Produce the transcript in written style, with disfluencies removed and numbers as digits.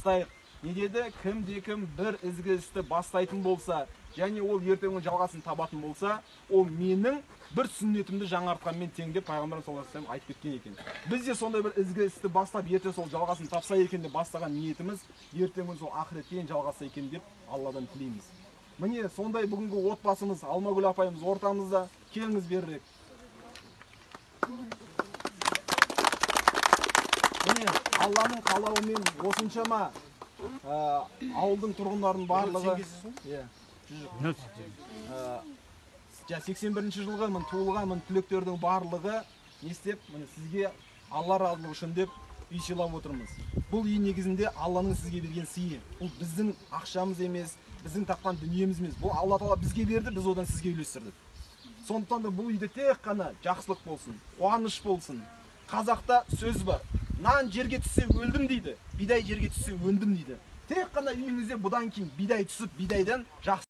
бастайық. Не деді? Кім бір ізгі істі бастайтын болса, және ол ертеңгі жалғасын табатын болса, ол менің бір сүннетімді жаңартқанмен тең деп пайғамбарымыз саллаллаху алейхи ва саллям айтып кеткен екен. Біз де сондай бір ізгі істі бастап, ертең сол жалғасын тапса екен деп бастаған ниетіміз ертеңгі сол ақыретке жалғаса екен деп Алладан тілейміз. Міне сондай бүгінгі отбасымыз Алмагүл апайымыз ортамызда. Келіңіз берірек. Міне Алланың қалауымен осыншама ауылдың тұрғындардың барлығы 81 жылғы туылған түлектердің барлығы не істеп, сізге Алла разылығы үшін деп үй сыйлап отырмыз. Бұл үй негізінде Алланың сізге берген сыйы. Бұл біздің ақшамыз емес, біздің тапқан дүниеміз емес. Бұл Алла Тағала бізге берді, біз одан сізге үлестірдік. Сондықтан да бұл үйде тек қана жақсылық болсын, қуаныш болсын. Қазақта сөз бар. Нан жерге түссе өлдім дейді, бидай жерге түссе өндім дейді. Тек қана үйіңізде бұдан кейін бидай түсіп, бидайдан жақсы